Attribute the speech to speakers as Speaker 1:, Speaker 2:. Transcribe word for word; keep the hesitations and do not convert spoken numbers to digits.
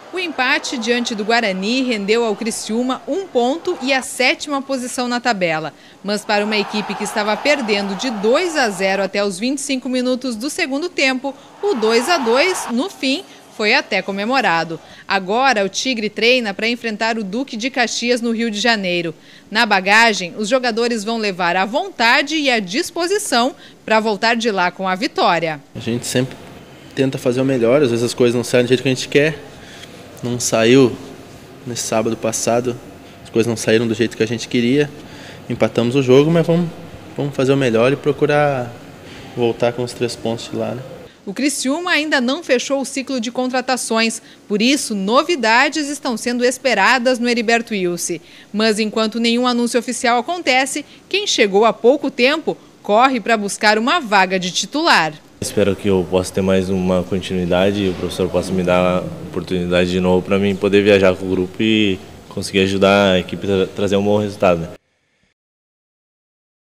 Speaker 1: O empate diante do Guarani rendeu ao Criciúma um ponto e a sétima posição na tabela. Mas para uma equipe que estava perdendo de dois a zero até os vinte e cinco minutos do segundo tempo, o dois a dois, no fim, foi até comemorado. Agora o Tigre treina para enfrentar o Duque de Caxias no Rio de Janeiro. Na bagagem, os jogadores vão levar a vontade e a disposição para voltar de lá com a vitória.
Speaker 2: A gente sempre tenta fazer o melhor, às vezes as coisas não saem do jeito que a gente quer. Não saiu nesse sábado passado, as coisas não saíram do jeito que a gente queria. Empatamos o jogo, mas vamos, vamos fazer o melhor e procurar voltar com os três pontos de lá, né?
Speaker 1: O Criciúma ainda não fechou o ciclo de contratações, por isso novidades estão sendo esperadas no Heriberto Ilse. Mas enquanto nenhum anúncio oficial acontece, quem chegou há pouco tempo corre para buscar uma vaga de titular.
Speaker 3: Espero que eu possa ter mais uma continuidade e o professor possa me dar a oportunidade de novo para mim poder viajar com o grupo e conseguir ajudar a equipe a trazer um bom resultado.